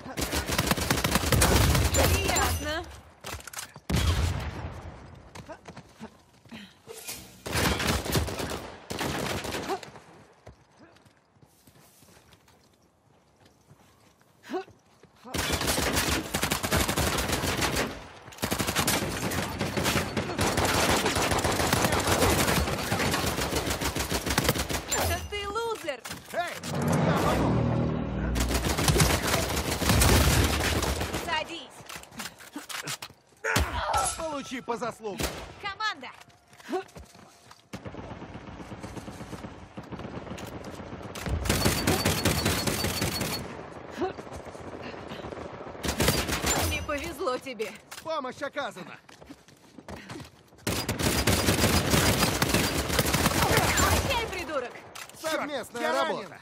Приятно. Да ты лузер! Эй, я помогу. Садись! Получи по заслугам. Команда! Не повезло тебе. Помощь оказана. Окей, придурок! Совместная я работа.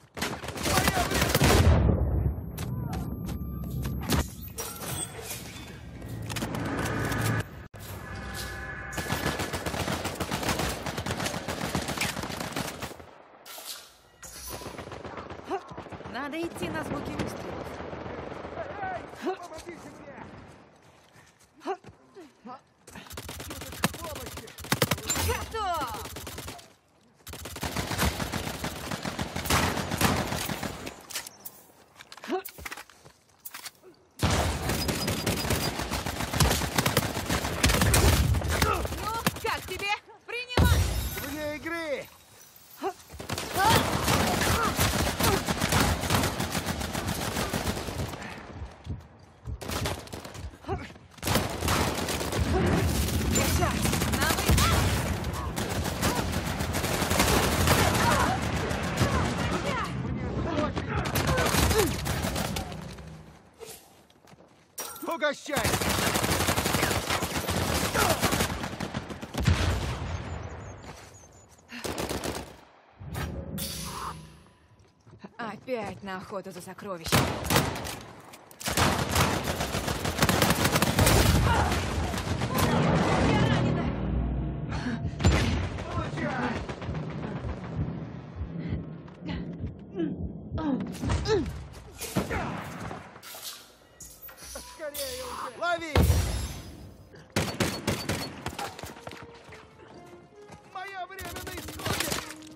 Надо идти на звуки выстрелов. Помогите мне. Помощи. Готов! Ну, как тебе? Принимай! Вне игры. Держать! На выход! Угощай. Опять на охоту за сокровищами. Я ранена! Скорее уже. Лови. Мое время на исходе.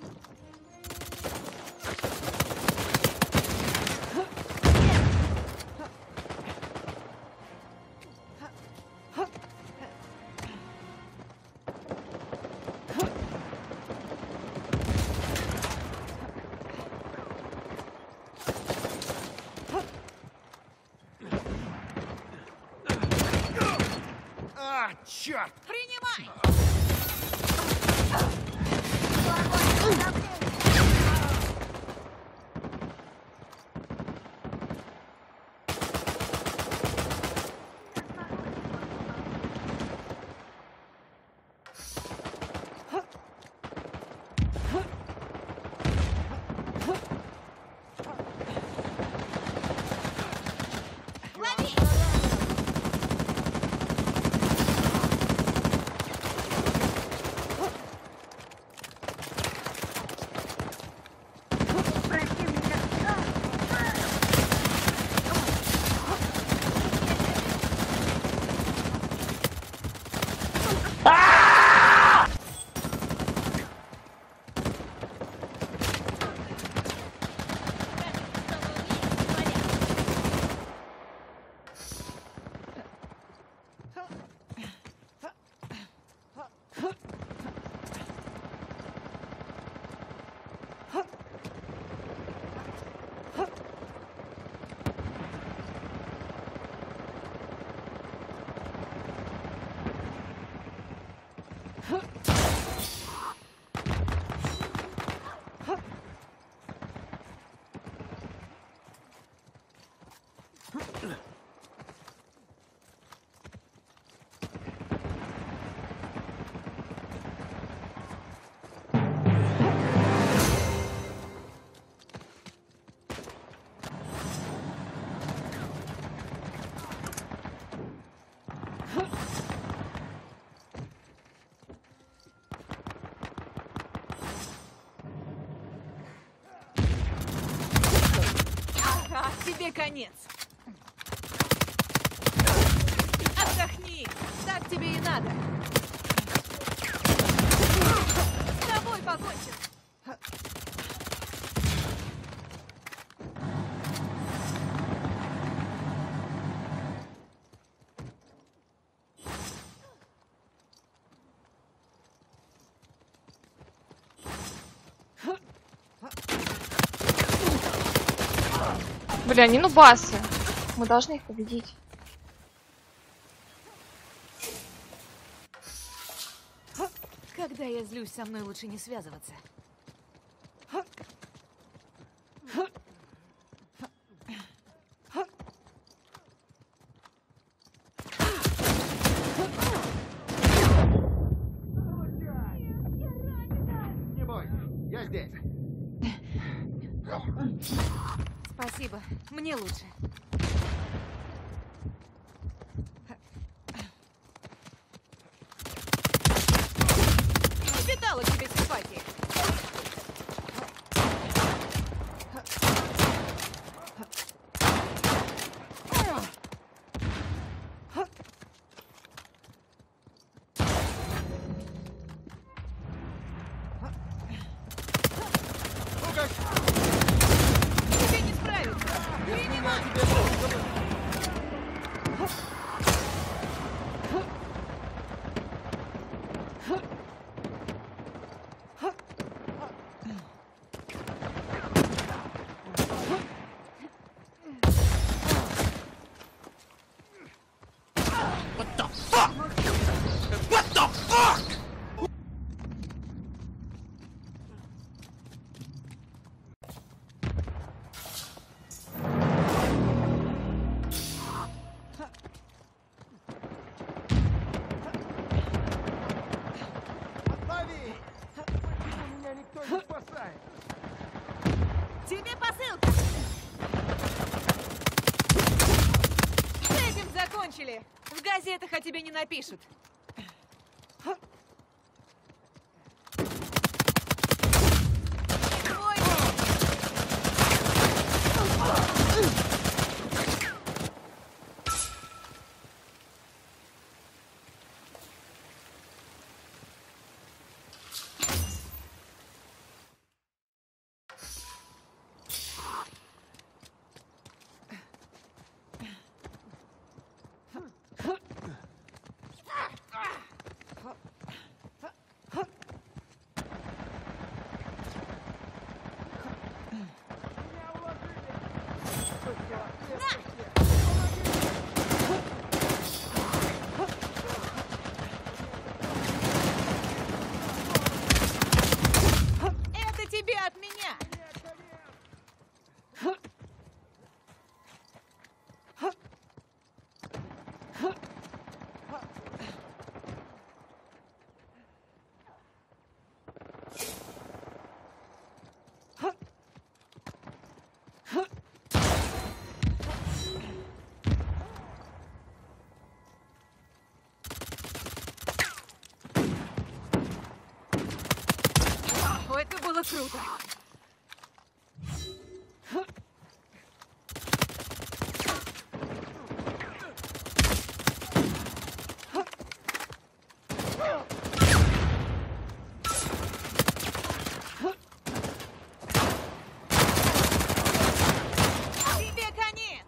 А, черт! Принимай! Лови! Ага, тебе конец. Отдохни. Так тебе и надо. С тобой покончим. Бля, они нубасы. Мы должны их победить. Когда я злюсь, со мной лучше не связываться. Не бойся, я здесь. Спасибо. Мне лучше. Не питала к тебе симпатии. Тебе не справиться. Принимай. Лови! Почему меня никто не спасает? Тебе посылка. С этим закончили. В газетах о тебе не напишут. Твой. Это тебе от меня. О, это было круто. Тебе конец.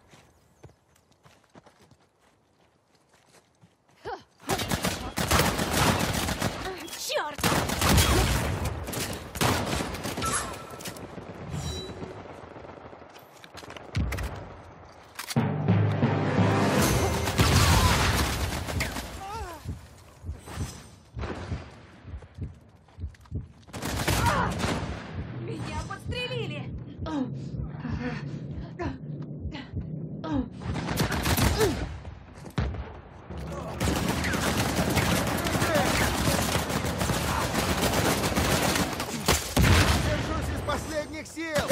Черт! Меня подстрелили! Держусь из последних сил!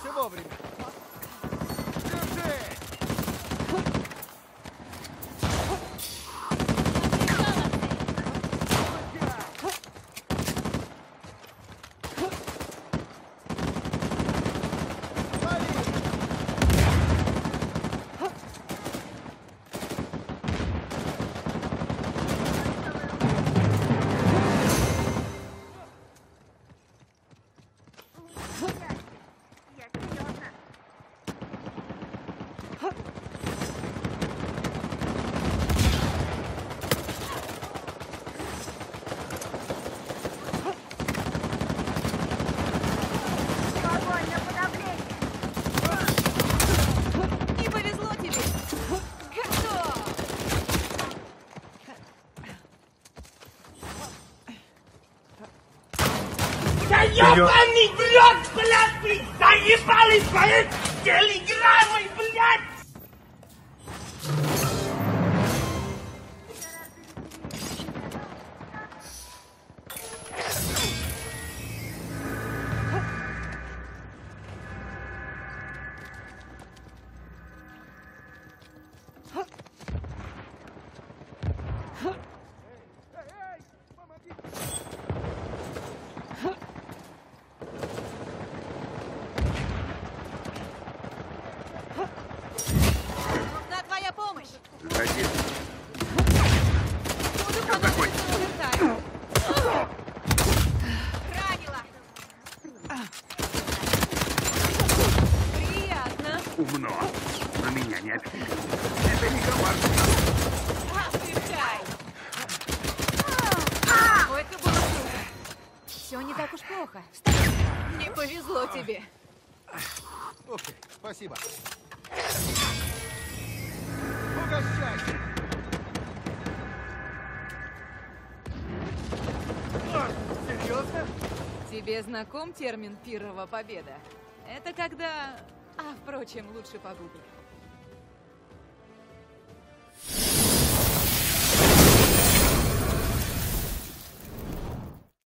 Вернулся вовремя. Держи! Не повезло тебе. Готов. Да ёбаный в рот, блядь, вы заебали свои телеграммы, блядь! Нужна твоя помощь. Заходи. Буду помогать. Улетаю. Ранила. Приятно. Умно. Но меня не обидели. Это не команда. Отвлекай. Ой, это было круто. Все не так уж плохо. Не повезло тебе. Окей, спасибо. Угощайся! Серьезно? Тебе знаком термин «пирова победа»? Это когда... А, впрочем, лучше погугли.